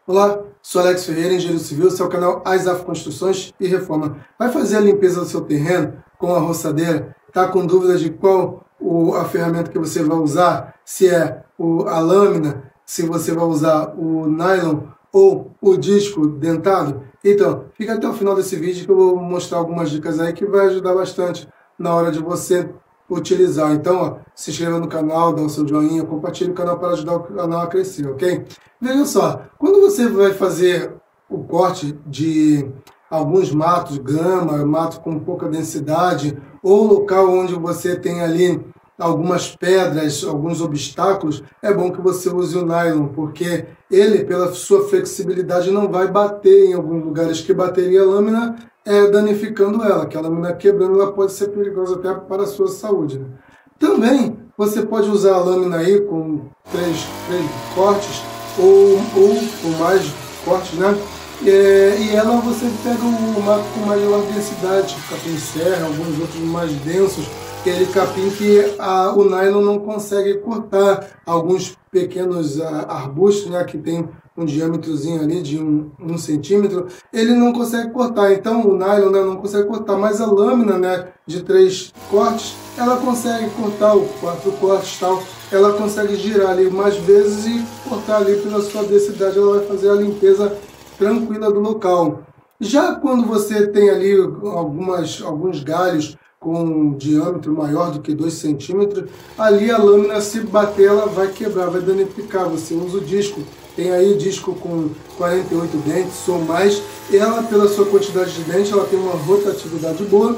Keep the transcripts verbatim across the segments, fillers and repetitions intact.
Olá, sou Alex Ferreira, engenheiro civil, seu canal AISAF Construções e Reforma. Vai fazer a limpeza do seu terreno com a roçadeira? Está com dúvidas de qual o, a ferramenta que você vai usar? Se é o, a lâmina, se você vai usar o nylon ou o disco dentado? Então, fica até o final desse vídeo que eu vou mostrar algumas dicas aí que vai ajudar bastante na hora de você utilizar. Então, ó, se inscreva no canal, dá o seu joinha, compartilhe o canal para ajudar o canal a crescer, ok? Veja só, quando você vai fazer o corte de alguns matos, grama, mato com pouca densidade, ou local onde você tem ali algumas pedras, alguns obstáculos, é bom que você use o nylon, porque ele, pela sua flexibilidade, não vai bater em alguns lugares que bateria a lâmina, é, danificando ela, que a lâmina quebrando ela pode ser perigosa até para a sua saúde, né? Também você pode usar a lâmina aí com três, três cortes ou, ou, ou mais cortes, né? É, e ela você pega o mato com maior densidade, tipo capim serra, alguns outros mais densos, aquele capim que a, o nylon não consegue cortar, alguns pequenos a, arbustos, né, que tem um diâmetrozinho ali de um, um centímetro, ele não consegue cortar. Então o nylon, né, não consegue cortar, mas a lâmina, né, de três cortes, ela consegue cortar, o quatro cortes tal, ela consegue girar ali mais vezes e cortar ali pela sua densidade, ela vai fazer a limpeza tranquila do local. Já quando você tem ali algumas, alguns galhos com um diâmetro maior do que dois centímetros, ali a lâmina, se bater, ela vai quebrar, vai danificar. Você usa o disco, tem aí o disco com quarenta e oito dentes ou mais, ela, pela sua quantidade de dentes, ela tem uma rotatividade boa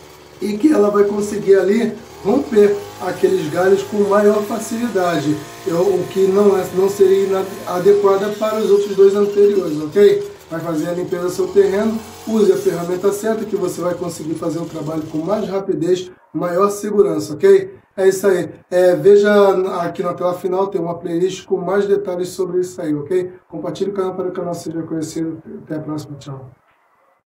e que ela vai conseguir ali romper aqueles galhos com maior facilidade, o que não, é, não seria adequada para os outros dois anteriores, ok? Vai fazer a limpeza do seu terreno, use a ferramenta certa que você vai conseguir fazer o trabalho com mais rapidez, maior segurança, ok? É isso aí. É, veja aqui na tela final, tem uma playlist com mais detalhes sobre isso aí, ok? Compartilhe o canal para que o canal seja conhecido. Até a próxima, tchau.